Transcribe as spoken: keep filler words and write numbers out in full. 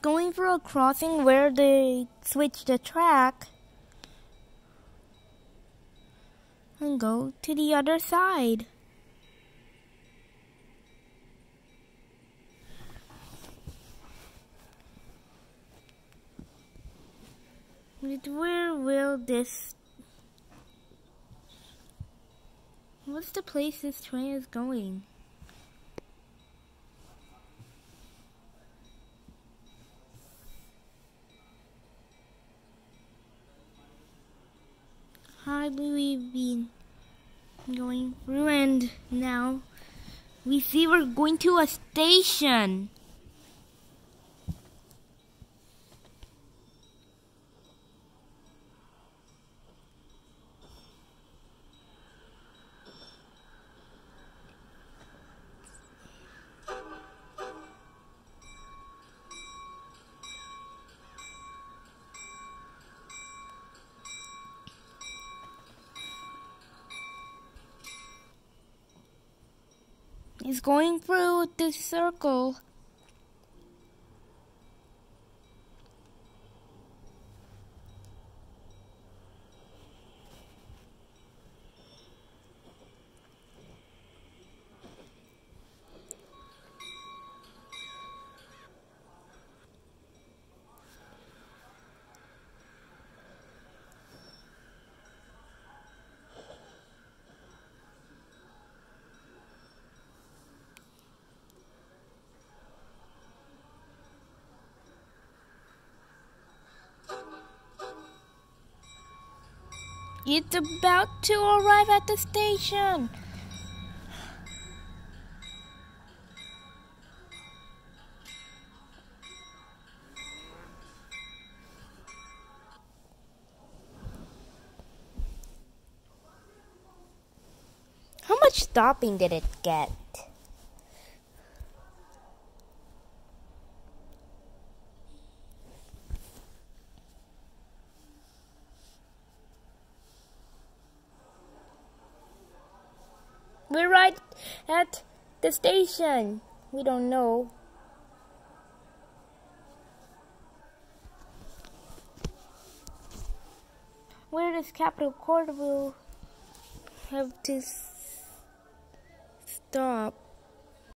going through a crossing where they switch the track and go to the other side. But where will this... What's the place this train is going? Hardly we've been going through, and now we see we're going to a station. He's going through the circle. It's about to arrive at the station. How much stopping did it get? We're right at the station. We don't know. Where this Capital Court will have to s- stop.